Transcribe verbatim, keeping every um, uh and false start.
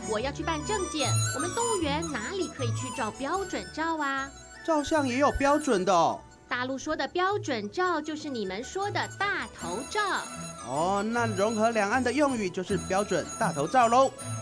我要去办证件，我们动物园哪里可以去照标准照啊？ 照相也有标准的哦。 大陆说的标准照就是你们说的大头照。 哦，那融合两岸的用语就是标准大头照喽。